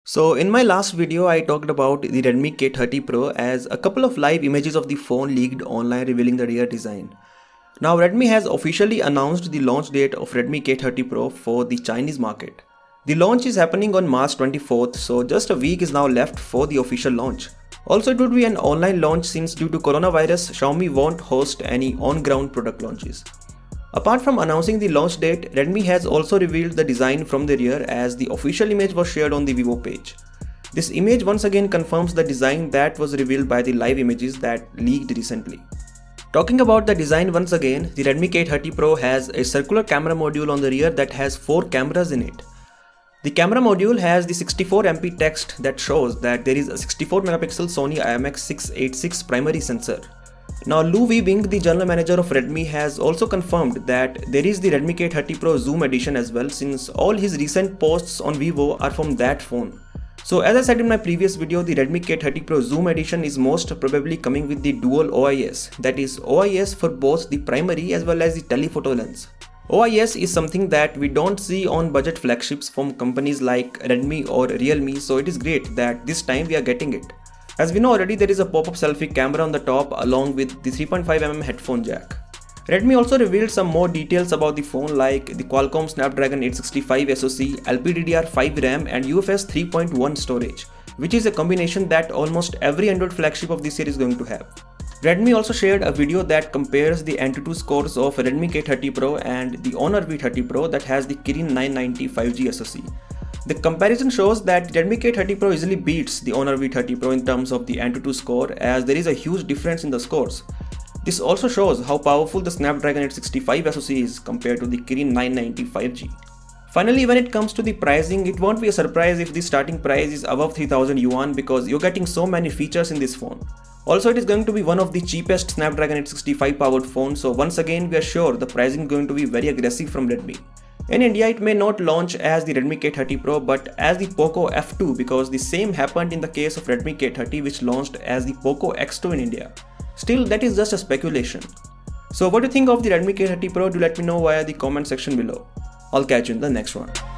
So in my last video, I talked about the Redmi K30 Pro as a couple of live images of the phone leaked online revealing the rear design. Now Redmi has officially announced the launch date of Redmi K30 Pro for the Chinese market. The launch is happening on March 24th, so just a week is now left for the official launch. Also, it would be an online launch since due to coronavirus, Xiaomi won't host any on-ground product launches. Apart from announcing the launch date, Redmi has also revealed the design from the rear as the official image was shared on the Vivo page. This image once again confirms the design that was revealed by the live images that leaked recently. Talking about the design once again, the Redmi K30 Pro has a circular camera module on the rear that has 4 cameras in it. The camera module has the 64MP text that shows that there is a 64 megapixel Sony IMX686 primary sensor. Now Lu Weibing, the general manager of Redmi, has also confirmed that there is the Redmi K30 Pro Zoom edition as well, since all his recent posts on Vivo are from that phone. So as I said in my previous video, the Redmi K30 Pro Zoom edition is most probably coming with the dual OIS, that is OIS for both the primary as well as the telephoto lens. OIS is something that we don't see on budget flagships from companies like Redmi or Realme, so it is great that this time we are getting it. As we know already, there is a pop-up selfie camera on the top along with the 3.5mm headphone jack. Redmi also revealed some more details about the phone like the Qualcomm Snapdragon 865 SoC, LPDDR5 RAM and UFS 3.1 storage, which is a combination that almost every Android flagship of this year is going to have. Redmi also shared a video that compares the Antutu scores of Redmi K30 Pro and the Honor V30 Pro that has the Kirin 990 5G SoC. The comparison shows that Redmi K30 Pro easily beats the Honor V30 Pro in terms of the Antutu score, as there is a huge difference in the scores. This also shows how powerful the Snapdragon 865 SoC is compared to the Kirin 990 5G. Finally, when it comes to the pricing, it won't be a surprise if the starting price is above 3000 yuan because you're getting so many features in this phone. Also, it is going to be one of the cheapest Snapdragon 865 powered phones, so once again we are sure the pricing is going to be very aggressive from Redmi. In India, it may not launch as the Redmi K30 Pro but as the Poco F2 because the same happened in the case of Redmi K30, which launched as the Poco X2 in India. Still, that is just a speculation. So what do you think of the Redmi K30 Pro? Do let me know via the comment section below. I'll catch you in the next one.